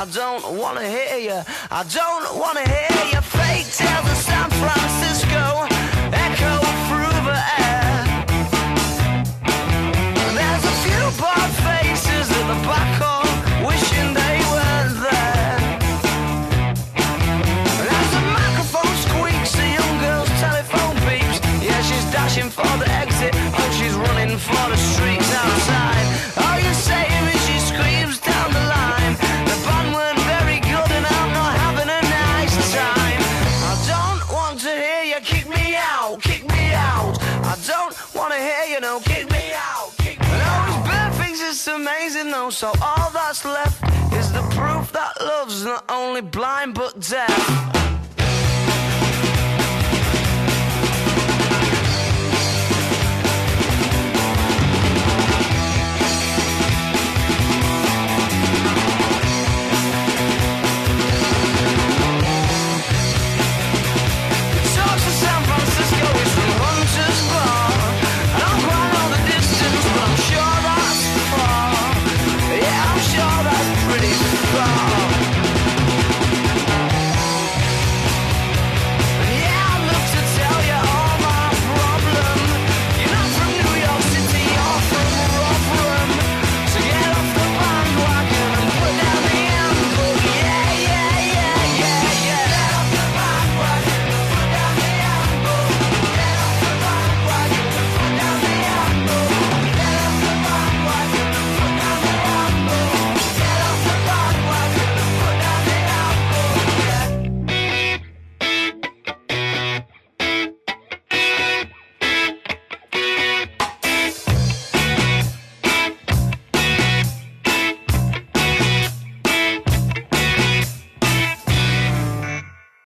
I don't wanna hear you. I don't wanna hear your fake tales of San Francisco echo through the air. There's a few bored faces at the back hall wishing they weren't there. As the microphone squeaks, the young girl's telephone beeps. Yeah, she's dashing for the exit. Oh, she's running for the streets outside. Oh, you save me, she screams down the line. The band weren't very good and I'm not having a nice time. I don't want to hear you kick me out, kick me out. I don't want to hear you, no, kick me out, kick me out. Those bird things is amazing though, so all that's left is the proof that love's not only blind but deaf.